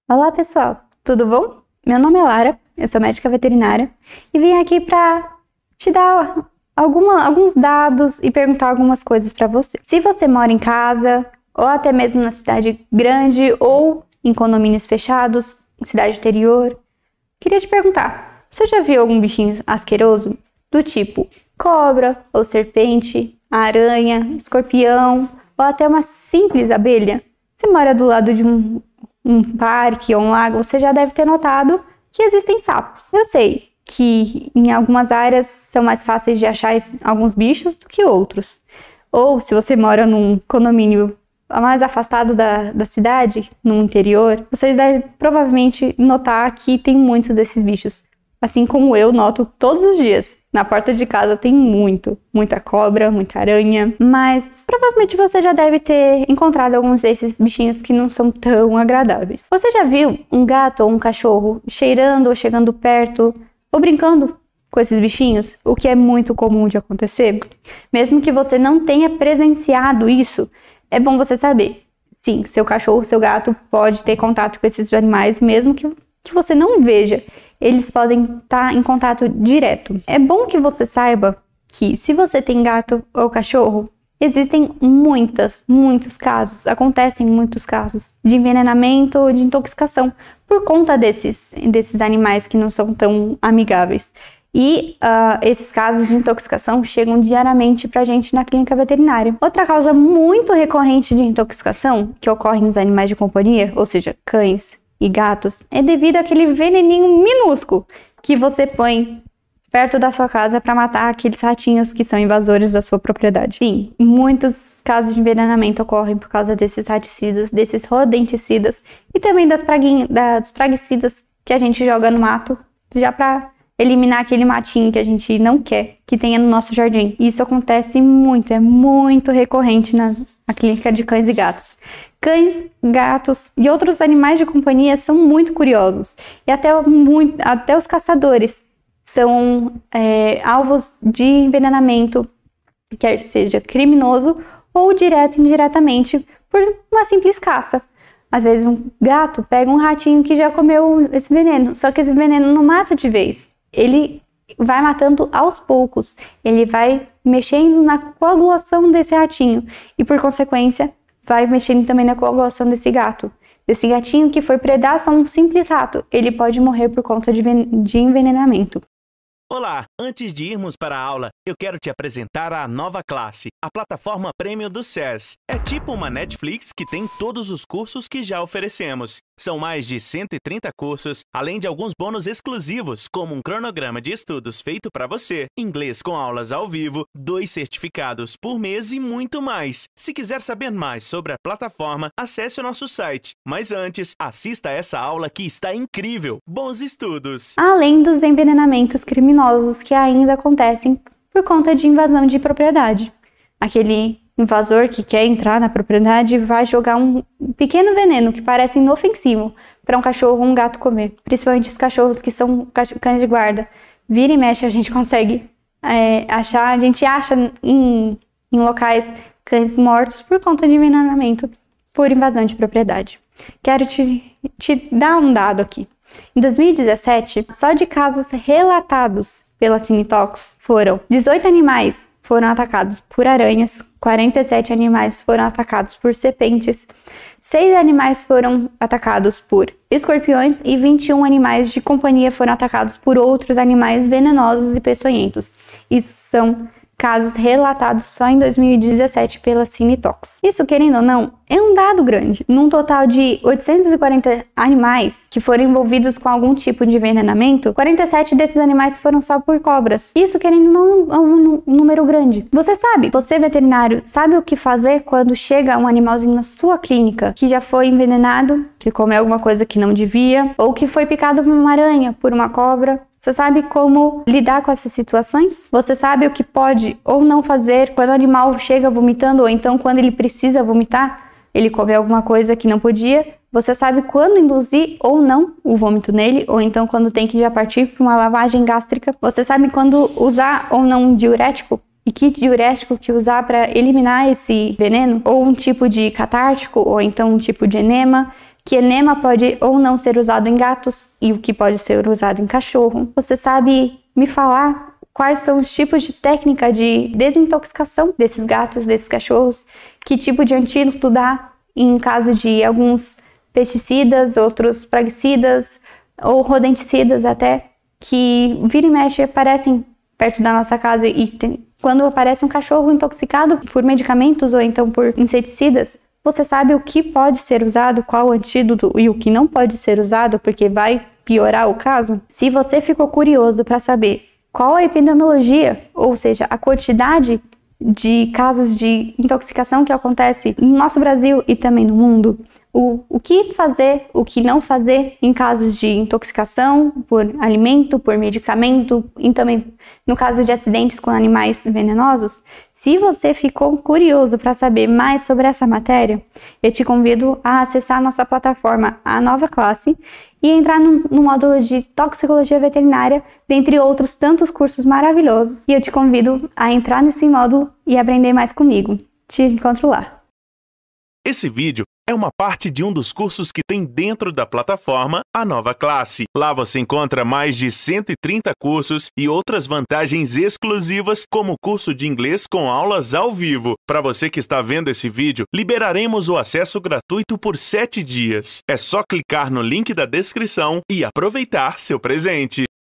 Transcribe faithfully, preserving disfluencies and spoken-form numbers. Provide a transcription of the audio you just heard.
Olá pessoal, tudo bom? Meu nome é Lara, eu sou médica veterinária e vim aqui para te dar alguma, alguns dados e perguntar algumas coisas para você. Se você mora em casa ou até mesmo na cidade grande ou em condomínios fechados, em cidade interior, queria te perguntar, você já viu algum bichinho asqueroso do tipo cobra ou serpente, aranha, escorpião ou até uma simples abelha? Você mora do lado de um um parque ou um lago, você já deve ter notado que existem sapos. Eu sei que em algumas áreas são mais fáceis de achar alguns bichos do que outros. Ou se você mora num condomínio mais afastado da, da cidade, no interior, você deve provavelmente notar que tem muitos desses bichos. Assim como eu noto todos os dias. Na porta de casa tem muito, muita cobra, muita aranha, mas provavelmente você já deve ter encontrado alguns desses bichinhos que não são tão agradáveis. Você já viu um gato ou um cachorro cheirando ou chegando perto ou brincando com esses bichinhos? O que é muito comum de acontecer? Mesmo que você não tenha presenciado isso, é bom você saber. Sim, seu cachorro, seu gato pode ter contato com esses animais, mesmo que que você não veja, eles podem estar em contato direto. É bom que você saiba que se você tem gato ou cachorro, existem muitas, muitos casos, acontecem muitos casos de envenenamento ou de intoxicação por conta desses, desses animais que não são tão amigáveis. E uh, esses casos de intoxicação chegam diariamente pra gente na clínica veterinária. Outra causa muito recorrente de intoxicação que ocorre nos animais de companhia, ou seja, cães e gatos, é devido àquele veneninho minúsculo que você põe perto da sua casa para matar aqueles ratinhos que são invasores da sua propriedade. Sim, muitos casos de envenenamento ocorrem por causa desses raticidas, desses rodenticidas e também das praguinhas, das praguicidas que a gente joga no mato, já para eliminar aquele matinho que a gente não quer que tenha no nosso jardim. Isso acontece muito, é muito recorrente na, na clínica de cães e gatos. Cães, gatos e outros animais de companhia são muito curiosos e até, muito, até os caçadores são é, alvos de envenenamento, quer seja criminoso ou direto e indiretamente por uma simples caça. Às vezes um gato pega um ratinho que já comeu esse veneno, só que esse veneno não mata de vez, ele vai matando aos poucos, ele vai mexendo na coagulação desse ratinho e por consequência vai mexendo também na coagulação desse gato. Desse gatinho que foi predar só um simples rato. Ele pode morrer por conta de, de envenenamento. Olá! Antes de irmos para a aula, eu quero te apresentar a nova classe, a plataforma Premium do S E S. É tipo uma Netflix que tem todos os cursos que já oferecemos. São mais de cento e trinta cursos, além de alguns bônus exclusivos, como um cronograma de estudos feito para você, inglês com aulas ao vivo, dois certificados por mês e muito mais. Se quiser saber mais sobre a plataforma, acesse o nosso site. Mas antes, assista a essa aula que está incrível. Bons estudos! Além dos envenenamentos criminosos que ainda acontecem por conta de invasão de propriedade. Aquele invasor que quer entrar na propriedade vai jogar um pequeno veneno que parece inofensivo para um cachorro ou um gato comer. Principalmente os cachorros que são cães de guarda. Vira e mexe a gente consegue é, achar, a gente acha em, em locais cães mortos por conta de envenenamento por invasão de propriedade. Quero te, te dar um dado aqui. Em dois mil e dezessete, só de casos relatados pela Cinetox foram dezoito animais foram atacados por aranhas, quarenta e sete animais foram atacados por serpentes, seis animais foram atacados por escorpiões e vinte e um animais de companhia foram atacados por outros animais venenosos e peçonhentos. Isso são casos relatados só em dois mil e dezessete pela Cinetox. Isso, querendo ou não, é um dado grande. Num total de oitocentos e quarenta animais que foram envolvidos com algum tipo de envenenamento, quarenta e sete desses animais foram só por cobras. Isso, querendo ou não, é um número grande. Você sabe, você veterinário, sabe o que fazer quando chega um animalzinho na sua clínica que já foi envenenado, que comeu alguma coisa que não devia, ou que foi picado por uma aranha, por uma cobra? Você sabe como lidar com essas situações? Você sabe o que pode ou não fazer quando o animal chega vomitando ou então quando ele precisa vomitar, ele come alguma coisa que não podia? Você sabe quando induzir ou não o vômito nele, ou então quando tem que já partir para uma lavagem gástrica? Você sabe quando usar ou não um diurético? E que diurético que usar para eliminar esse veneno? Ou um tipo de catártico, ou então um tipo de enema? que enema pode ou não ser usado em gatos e o que pode ser usado em cachorro. Você sabe me falar quais são os tipos de técnica de desintoxicação desses gatos, desses cachorros? Que tipo de antídoto dá em caso de alguns pesticidas, outros praguicidas ou rodenticidas até, que vira e mexe aparecem perto da nossa casa e tem, quando aparece um cachorro intoxicado por medicamentos ou então por inseticidas, você sabe o que pode ser usado, qual o antídoto e o que não pode ser usado, porque vai piorar o caso? Se você ficou curioso para saber qual a epidemiologia, ou seja, a quantidade de casos de intoxicação que acontece no nosso Brasil e também no mundo, o, o que fazer, o que não fazer em casos de intoxicação por alimento, por medicamento e também no caso de acidentes com animais venenosos. Se você ficou curioso para saber mais sobre essa matéria, eu te convido a acessar a nossa plataforma A Nova Classe e entrar no, no módulo de Toxicologia Veterinária, dentre outros tantos cursos maravilhosos. E eu te convido a entrar nesse módulo e aprender mais comigo. Te encontro lá. Esse vídeo é uma parte de um dos cursos que tem dentro da plataforma A Nova Classe. Lá você encontra mais de cento e trinta cursos e outras vantagens exclusivas, como o curso de inglês com aulas ao vivo. Para você que está vendo esse vídeo, liberaremos o acesso gratuito por sete dias. É só clicar no link da descrição e aproveitar seu presente.